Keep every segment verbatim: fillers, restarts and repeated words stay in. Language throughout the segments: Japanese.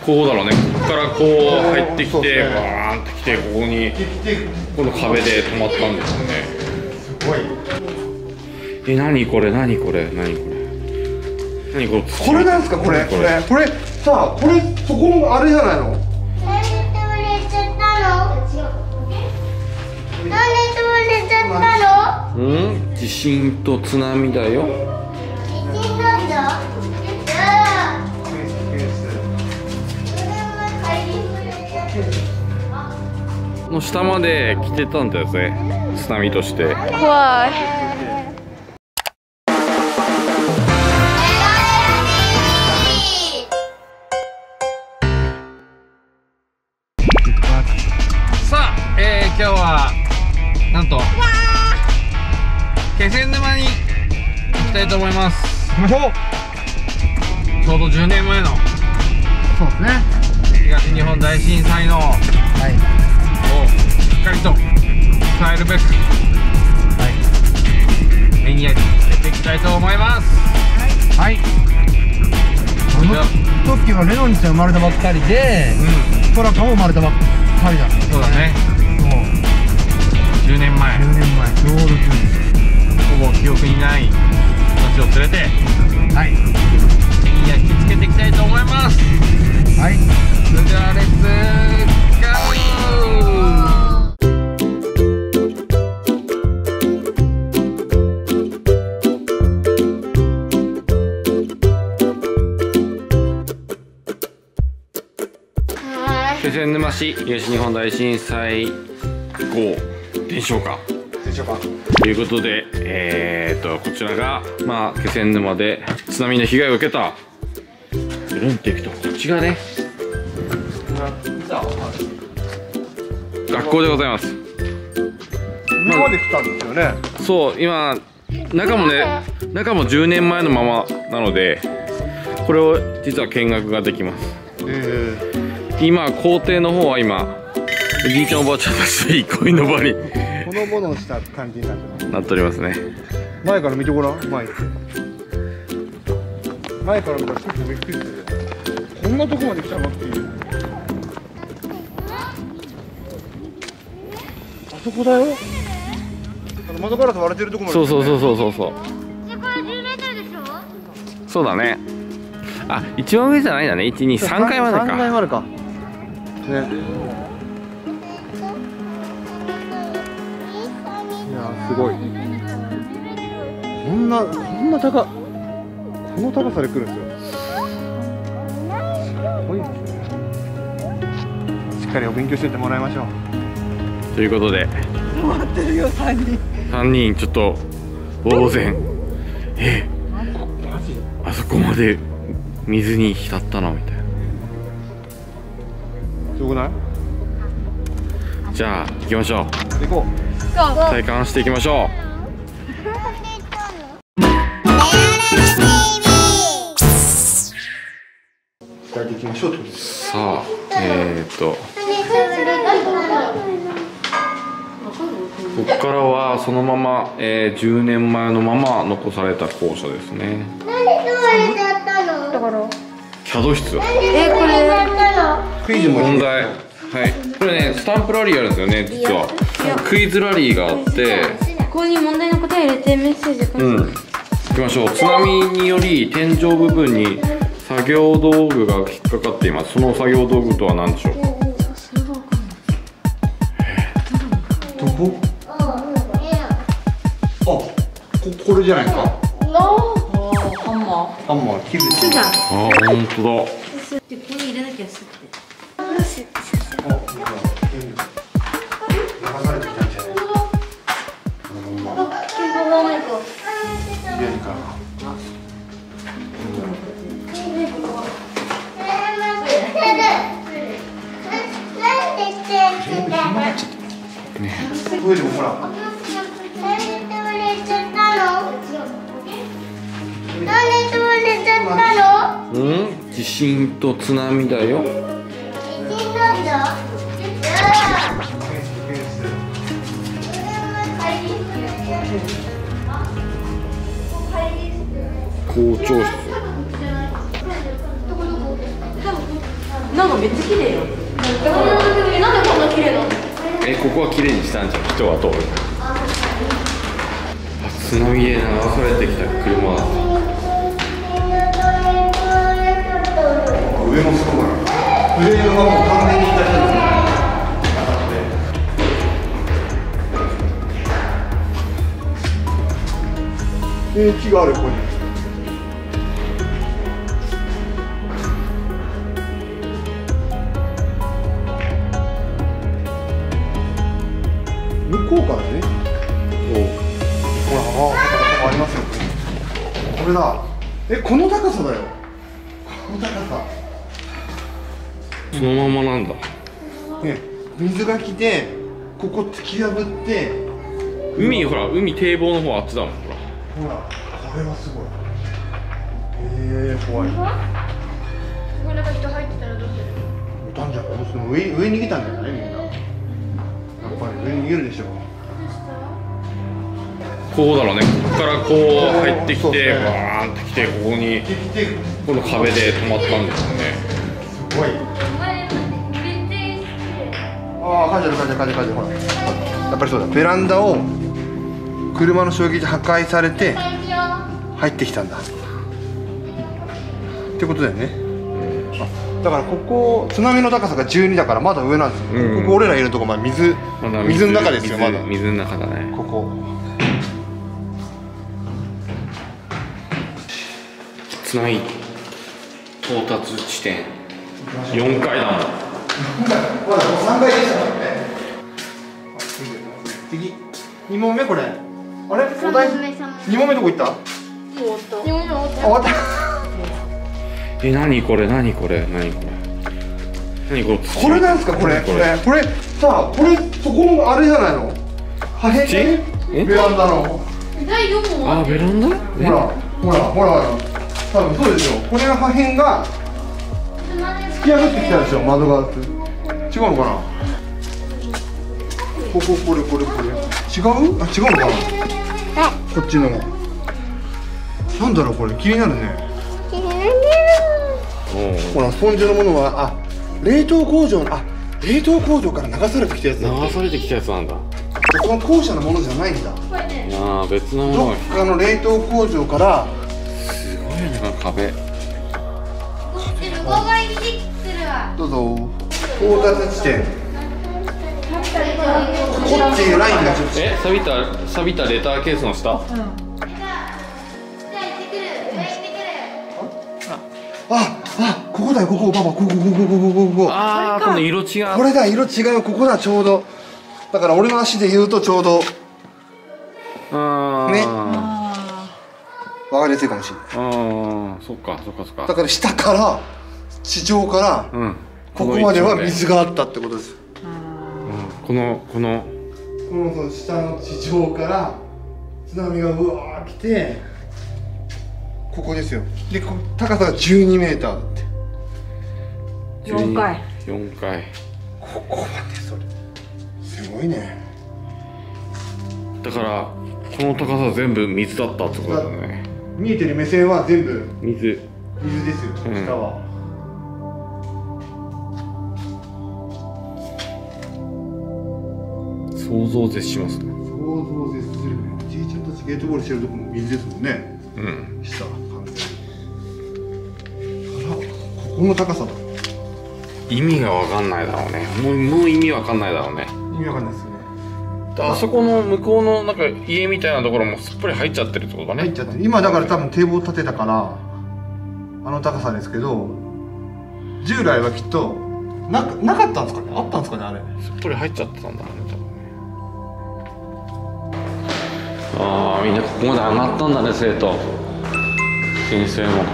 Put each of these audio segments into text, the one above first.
こうだろうね。ここからこう入ってきてバーンってきて、ここにこの壁で止まったんですよね。 すごい。 え、何これ何これ何これ何これ。 これなんですかこれこれこれさあ、これそこのあれじゃないの？ なんで倒れちゃったの？なんで倒れちゃったの？ うん？地震と津波だよ。 地震なんだ。 の下まで来てたんだよね、津波として。 怖い。 さあ、えー、今日はなんと気仙沼に行きたいと思います。 行きましょう。 ちょうどじゅうねんまえのそうですね。 東日本大震災の、 はい、 をしっかりと伝えるべく、はい、目に焼き付けていきたいと思います。 はい。あの時はレノンちゃん生まれたばっかりで、うん、トラカも生まれたばっかりだ。 そうだね。 そう。 じゅうねんまえ。 じゅうねんまえ、ちょうどじゅうねん。 ほぼ記憶にない人たちを連れて、 はい。 目に焼き付けていきたいと思います。 はい。 それではレッツゴー。気仙沼市東日本大震災後伝承館でしょうか。 ということで、えー、とこちらが、まあ、気仙沼で津波の被害を受けたルンっていくと、こっちがね学校でございます。 今まで来たんですよね。 そう、今中もね、中もじゅうねんまえのままなので、これを実は見学ができます。 え今校庭の方は今おじいちゃんおばあちゃんたちで憩いの場にー、ほのぼのした感じになってます。 なっておりますね。 前から見てごらん。前って前から見たら結構びっくりする。こんなとこまで来たのっていう。あそこだよ。あの窓ガラス割れてるとこまで、 そうそうそうそうそうそう。 これじゅうメートルでしょ？ そうだね。あ、一番上じゃないんだね。いち、に、さんかいまでか。 さんかいまでか。ね。いやー、すごい。こんな、こんな高、この高さで来るんですよ。すごいですね。しっかりお勉強してってもらいましょう。 ということで。 待ってるよ、さんにん。 さんにんちょっと呆然。え、あそこまで水に浸ったのみたいな。 すごくない？ じゃあ行きましょう。 行こう。 体感していきましょう。 伝えていきましょうってことです。 さあ、えー、っとここからはそのまま、えー、じゅうねんまえのまま残された校舎ですね。 なんで倒れちゃったの？だから。 キャド室。 え、これクイズも問題。はい。これね、スタンプラリーあるんですよね、実は。クイズラリーがあって。 ここに問題の答え入れてメッセージ書いて。 うん。行きましょう。津波により天井部分に作業道具が引っかかっています。その作業道具とは何でしょう？ どこ？あ、こ、これじゃないか。 ハンマー。 ハンマー、キルチ。 じゃん。 あ、本当だ。 で、ここに入れなきゃすって。 あ、流されてきたんじゃない。入れるか。ね、これでもほら。 なんで倒れちゃったの？なんで倒れちゃったの？ うん？地震と津波だよ。 地震なんだ。 校長室。 なんかめっちゃ綺麗よ。え、なんでこんな綺麗なの？ え、ここは綺麗にしたんじゃん、人が通る。あ、津波で流されてきた車だ。 上もすごい。上のはもう完全にいた人ですね。えー、木がある、ここに。向こうからね。ほら、ああ、ありますよ。これだ。え、この高さだよ。この高さ。 そのままなんだ。 ね、水が来て、ここ突き破って。 海、ほら、海堤防の方あっちだもん、ほら。 ほら、これはすごい。えー、怖い。 ここになんか人入ってたらどうする？ いたんじゃない？その上、上に逃げたんじゃない？みんな。やっぱり上に逃げるでしょ。 こうだろうね、ここからこう入ってきて、 そうですねバーンってきて、ここに、 できて、 この壁で止まったんですよね。 すごい。ああ、書いてある、書いてある、書いてある、ほら。やっぱりそうだ。ベランダを車の衝撃で破壊されて入ってきたんだ。ってことだよね。あ、だからここ津波の高さがじゅうにだからまだ上なんですよ。 うん、 ここ俺らいるとこまだ水、 まだ水の中ですよ、まだ。 水の中だね。 ここ。 津波到達地点よんかいだもん。 まださんかいでしたからね。次に問目これ。あれ？お題に問目どこ行った？ もう終わった。もう終わった。 あ、終わった。 え、何これ、何これ、何これ。何これ。 これなんですか、これ、これ、これ、さあ、これ、そこのあれじゃないの。破片ね。 えベランダの。 だいよん問あ、ベランダ。 ほら、ほら、ほら。多分そうですよ。これの破片が。突き破ってきたでしょ、窓側って。違うのかな。ここ、これ、これ、これ。違う。あ、違うのかな。こっちの。なんだろう、これ、気になるね。ほら、スポンジのものは、あ、冷凍工場の、あ、冷凍工場から流されてきたやつだ。 流されてきたやつなんだ。 この校舎のものじゃないんだ。 ああ、別のものどっかの冷凍工場から。 すごいね、この壁。 向こう側にできてるわ。 どうぞ。到達地点。ここっていうラインがちょっと。 え、錆びた、錆びたレターケースの下。うん。 あ、あ、ここだよ、ここ、パパ、ここ、ここ、ここ、ここ、ここ。 ああ、この色違う。 これだ、色違う、ここだ、ちょうど。だから、俺の足で言うと、ちょうど。 ああ。 ね。わかりやすいかもしれない。 ああ、そっか、そっか、そっか。 だから下から地上から、うん、ここまでは水があったってことです。 うん、このこのこのその下の地上から津波がうわー来て、ここですよ。で、こ高さがじゅうにメーターだって。 よんかい。 よんかい。 ここまでそれ。すごいね。 だからこの高さ全部水だったってことだよね。 見えてる目線は全部水水ですよ、うん、下は。 想像を絶しますね。 想像を絶するね。じいちゃんたちゲートボールしてるとこも水ですもんね。うん。下完全に。あら、ここの高さだ。 意味がわかんないだろうね。もうもう意味わかんないだろうね。 意味わかんないですよね。 あそこの向こうのなんか家みたいなところもすっぽり入っちゃってるってことだね。 入っちゃってる。今だから多分堤防建てたからあの高さですけど、従来はきっとななかったんですかね。あったんですかね、あれ。 すっぽり入っちゃってたんだね、多分ね。ああ、みんなここまで上がったんだね、生徒先生も。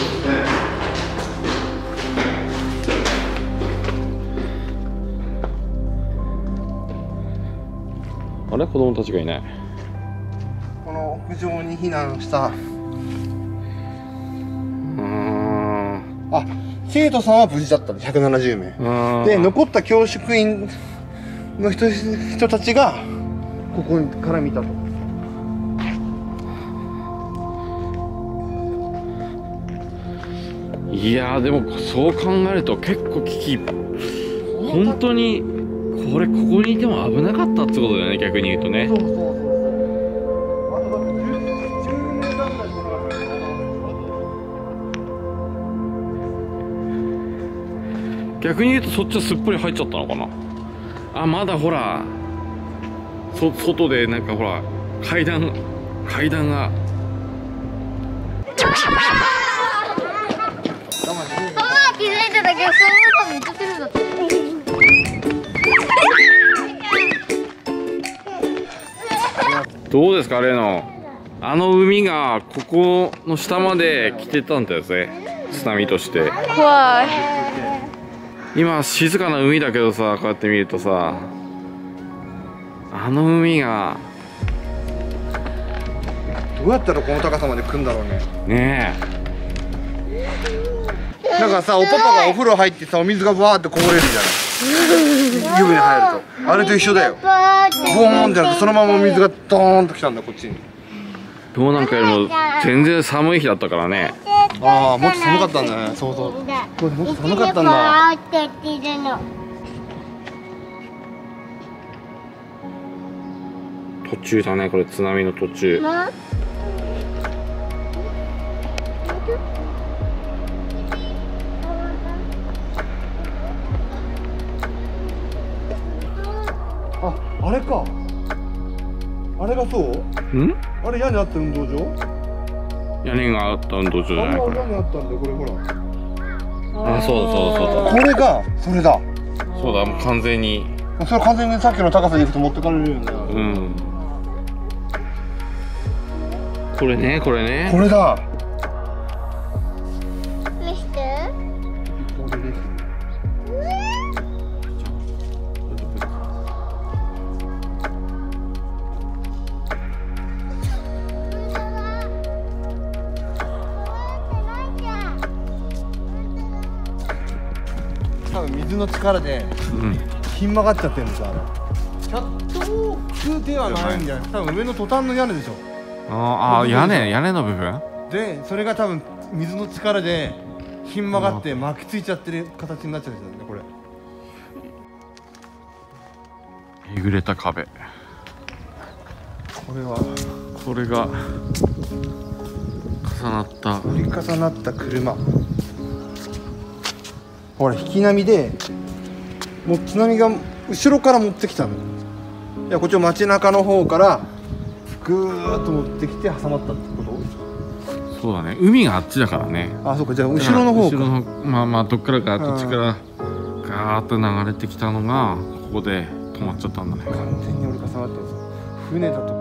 あれ、子供たちがいない。 この屋上に避難した。 うん。 あ、生徒さんは無事だったんでひゃくななじゅうめいで、残った教職員の人人たちがここから見たと。 いいやーでもそう考えると結構危機、本当にこれここにいても危なかったってことだよね、逆に言うとね。 そうそうそうそう。あとだってじゅうメーターぐらい来なかったよ。 逆に言うとそっちはすっぽり入っちゃったのかな。あ、まだほらそ外でなんかほら階段階段が。 ママは気づいてたけど、その中めっちゃテレビだった。 どうですか、レノ。あの海がここの下まで来てたんですね、津波として。 怖い。 今静かな海だけどさ、こうやって見るとさ、あの海がどうやったらこの高さまで来るんだろうね。 ねなんかさ、おパパがお風呂入ってさ、お水がバーってこぼれるじゃん。湯船入るとあれと一緒だよ。ボーンってなってそのままお水がドーンと来たんだ、こっちに。 え、今日なんかよりも全然寒い日だったからね。 ああ、もっと寒かったんだね。そうそう、これもっと寒かったんだ。 途中だね、これ津波の途中。 あ、あれか。あれがそう？ ん？ あれ屋根あった運動場？ 屋根があった運動場じゃないこれ。 あれ屋根あったんだよ、これほら。 あ、そうだそうだそうだ。 これがそれだ。 そうだ、もう完全に。 それ完全にさっきの高さでいくと持ってかれるよね。 うん。これね、これね。 これだ。 見して。 これです。多分水の力でうん。 ひん曲がっちゃってるんですよ。あれキャットウォークではないんじゃない。多分上のトタンの屋根でしょ。 ああ、屋根、屋根の部分。 でそれが多分水の力でひん曲がって巻きついちゃってる形になっちゃうんですよね、これ。 えぐれた壁。 これはこれが重なった折り重なった車。ほら引き波でもう津波が後ろから持ってきたの。いや、こっちの街中の方からぐーっと持ってきて挟まったってこと。 そうだね、海があっちだからね。 あ、そうか。じゃあ後ろの方か。 後ろの、まあまあどっからかこっちからガーッと流れてきたのがここで止まっちゃったんだね。 完全に折り重なってるんですよ。船だと